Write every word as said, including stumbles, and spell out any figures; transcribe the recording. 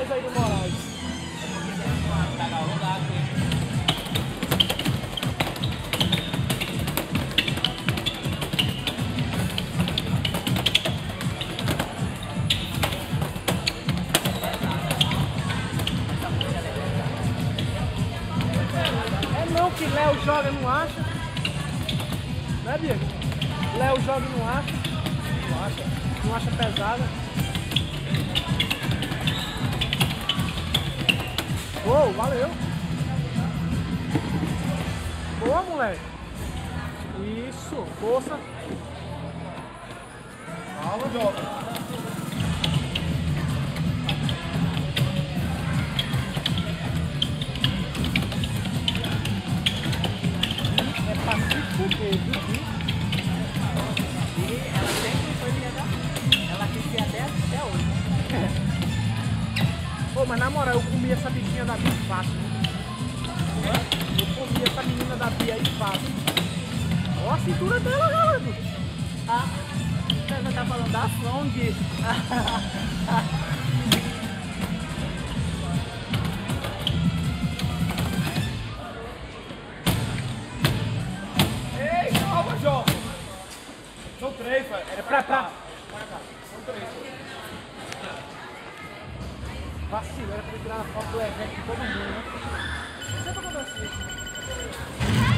mais aí do Moraes. É não que Léo joga não acha. Né, Diego? Léo joga e não acha. Não acha. Não acha pesada. Uou, valeu. Boa, moleque. Isso, força. Calma, jovem. É pra se fuder, viu? E ela sempre foi ligada. Ela quis ser até, até hoje. Pô, mas na moral, eu comi essa bichinha da Bia fácil, né? Eu comi essa menina da Bia aí fácil. Olha a cintura dela, galera. Ah, você tá falando da Song. Ei, calma, jovem. São três, velho. É pra cá. São três. Vacilo, era pra tirar a foto do evento de todo mundo, né? Sempre acontece isso.